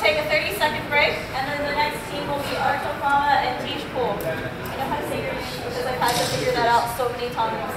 take a 30-second break, and then the next team will be Arto, Fama, and Kool. I know how to say your name because I've had to figure that out so many times.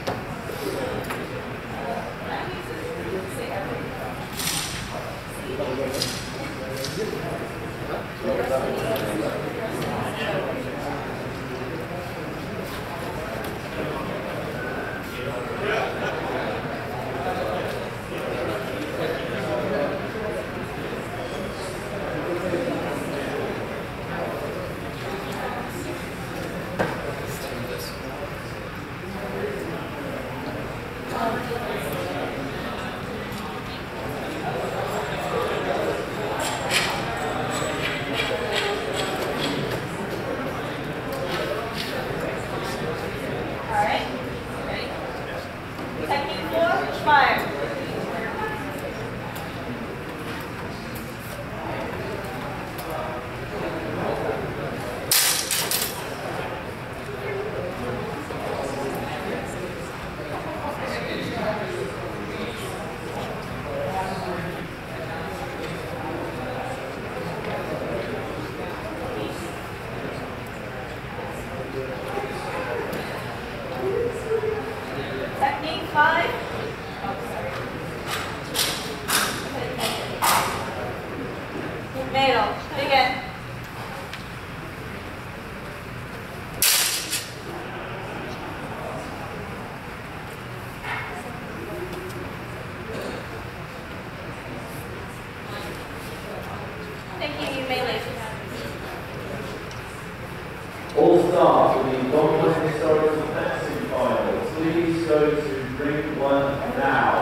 All staff for the Longpoint Historical Fantasy Finals, please go to ring 1 now.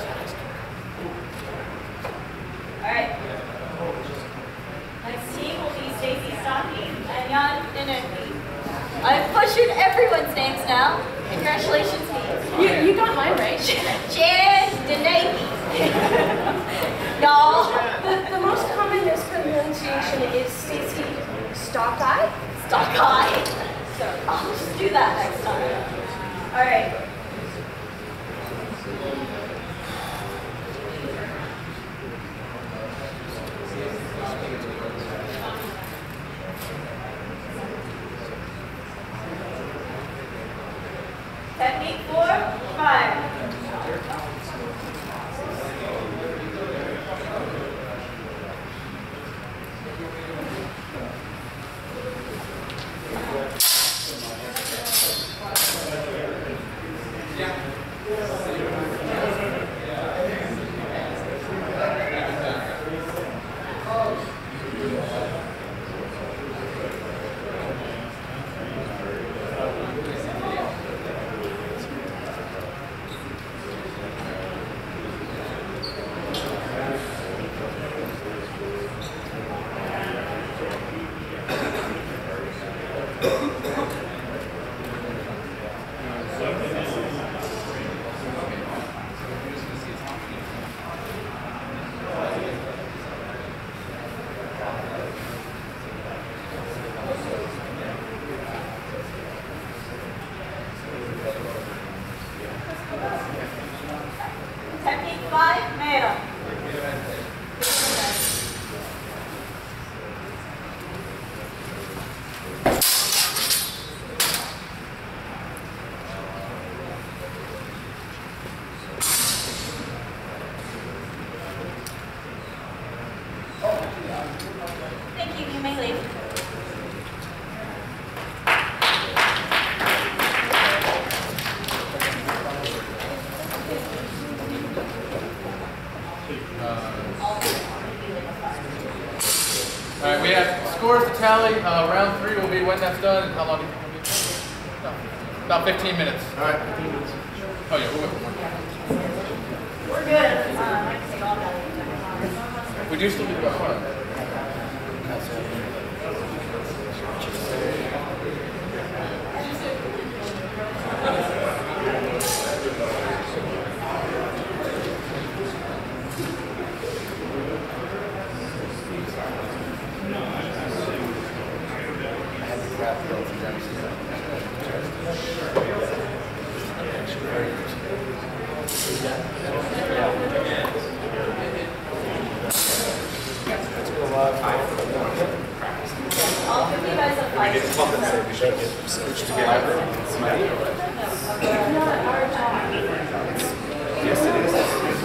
Alright. Next team will be Stacy, Stocki, and Deneke. I'm pushing everyone's names now. Congratulations, me. You got mine right. Deneke. Y'all. The most common mispronunciation is Stacy Stocki. Stocki. So I'll just do that next time. Alright. Technique 4, 5. Technique 5, male. Thank you, you may leave. All right, we have scores to tally. Round 3 will be when that's done. And how long do you think it'll be? No, about 15 minutes. All right, 15 minutes. Oh yeah, we'll go for more. We're good. I can take all that. We do still need to go far. I'll give you guys a 5. We get compensated. We should get switched together. Yes, it is.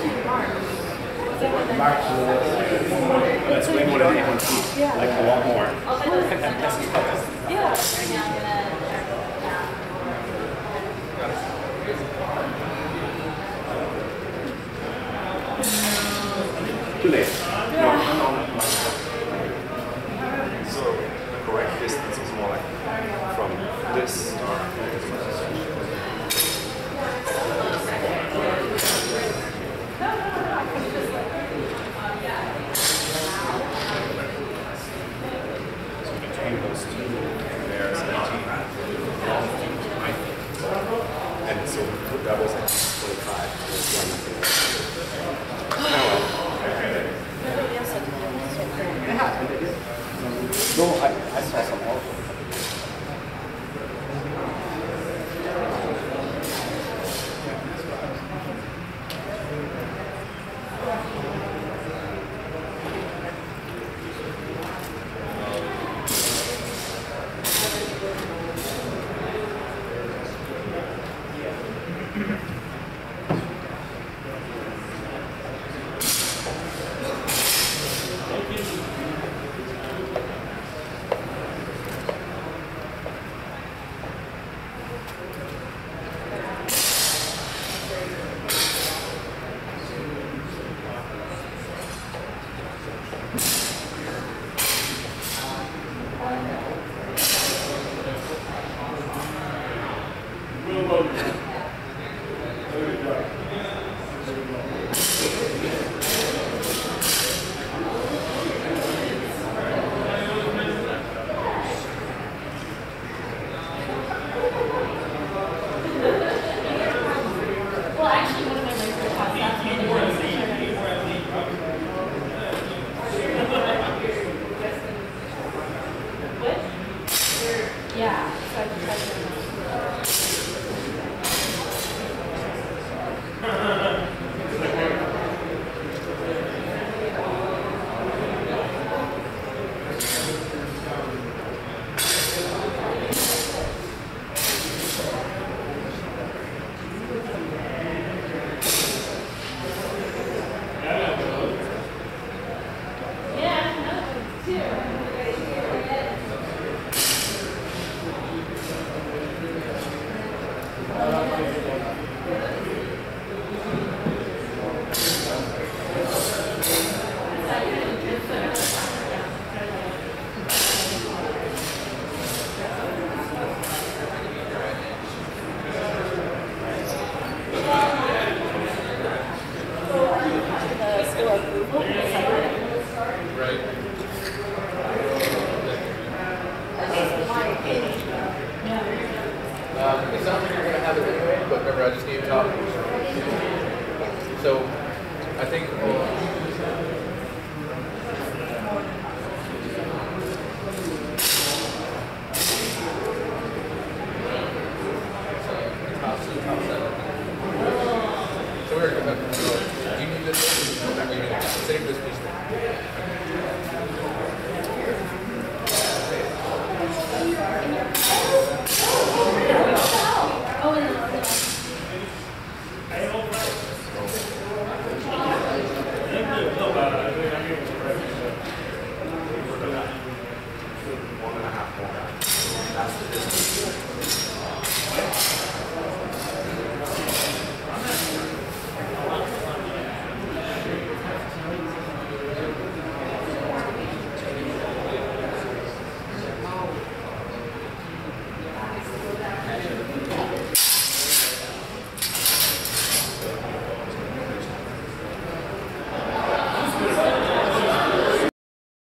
That's way more than anyone sees. Like a lot more. Yeah. Too late. So the correct distance is more like from this start. So between those two, there's 18 long feet, 9 feet. And so that was at 25. No, I saw some also. It sounds like you're going to have it anyway, but remember I just need to talk. So